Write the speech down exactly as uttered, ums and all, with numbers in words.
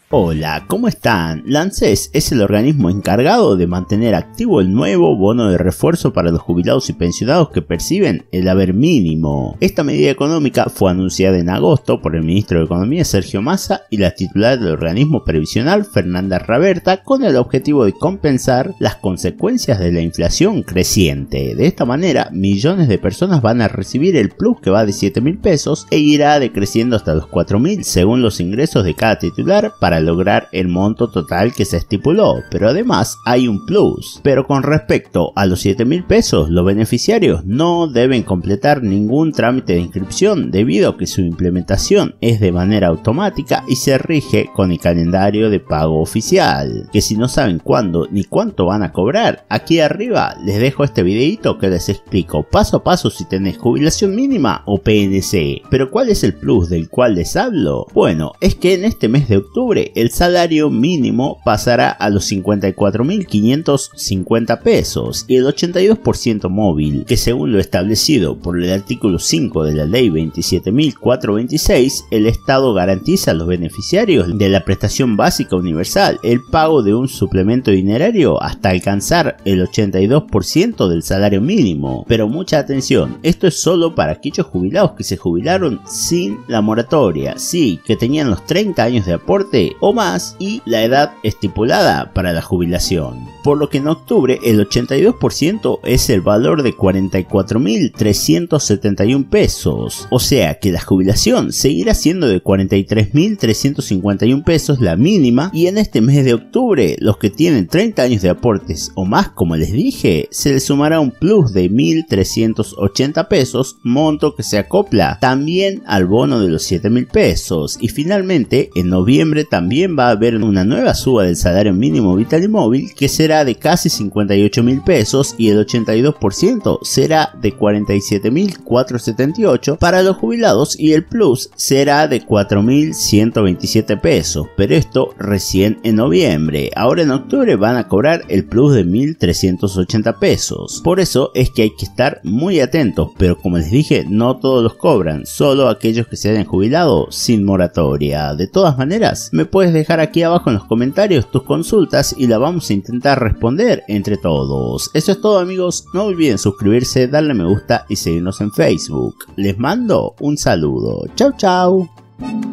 Hola, ¿cómo están? La ANSES es el organismo encargado de mantener activo el nuevo bono de refuerzo para los jubilados y pensionados que perciben el haber mínimo. Esta medida económica fue anunciada en agosto por el ministro de Economía Sergio Massa y la titular del organismo previsional Fernanda Raberta, con el objetivo de compensar las consecuencias de la inflación creciente. De esta manera, millones de personas van a recibir el plus, que va de siete mil pesos e irá decreciendo hasta los cuatro mil según los ingresos de cada titular para lograr el monto total que se estipuló. Pero además hay un plus. Pero con respecto a los siete mil pesos, los beneficiarios no deben completar ningún trámite de inscripción, debido a que su implementación es de manera automática y se rige con el calendario de pago oficial. Que si no saben cuándo ni cuánto van a cobrar, aquí arriba les dejo este videito que les explico paso a paso si tenés jubilación mínima o P N C. Pero ¿cuál es el plus del cual les hablo? Bueno, es que en este mes de octubre el salario mínimo pasará a los cincuenta y cuatro mil quinientos cincuenta pesos y el ochenta y dos por ciento móvil, que según lo establecido por el artículo cinco de la ley veintisiete mil cuatrocientos veintiséis, el Estado garantiza a los beneficiarios de la prestación básica universal el pago de un suplemento dinerario hasta alcanzar el ochenta y dos por ciento del salario mínimo. Pero mucha atención, esto es solo para aquellos jubilados que se jubilaron sin la moratoria, sí, que tenían los treinta años de aporte o más y la edad estipulada para la jubilación. Por lo que en octubre el ochenta y dos por ciento es el valor de cuarenta y cuatro mil trescientos setenta y uno pesos, o sea que la jubilación seguirá siendo de cuarenta y tres mil trescientos cincuenta y uno pesos la mínima, y en este mes de octubre los que tienen treinta años de aportes o más, como les dije, se les sumará un plus de mil trescientos ochenta pesos, monto que se acopla también al bono de los siete mil pesos. Y finalmente en noviembre también va a haber una nueva suba del salario mínimo vital y móvil, que será de casi cincuenta y ocho mil pesos y el ochenta y dos por ciento será de cuarenta y siete mil cuatrocientos setenta y ocho para los jubilados y el plus será de cuatro mil ciento veintisiete pesos, pero esto recién en noviembre. Ahora en octubre van a cobrar el plus de mil trescientos ochenta pesos. Por eso es que hay que estar muy atentos, pero como les dije, no todos los cobran, solo aquellos que se hayan jubilado sin moratoria. De todas maneras, me puedes dejar aquí abajo en los comentarios tus consultas y la vamos a intentar responder entre todos. Eso es todo, amigos, no olviden suscribirse, darle me gusta y seguirnos en Facebook. Les mando un saludo. Chau chau.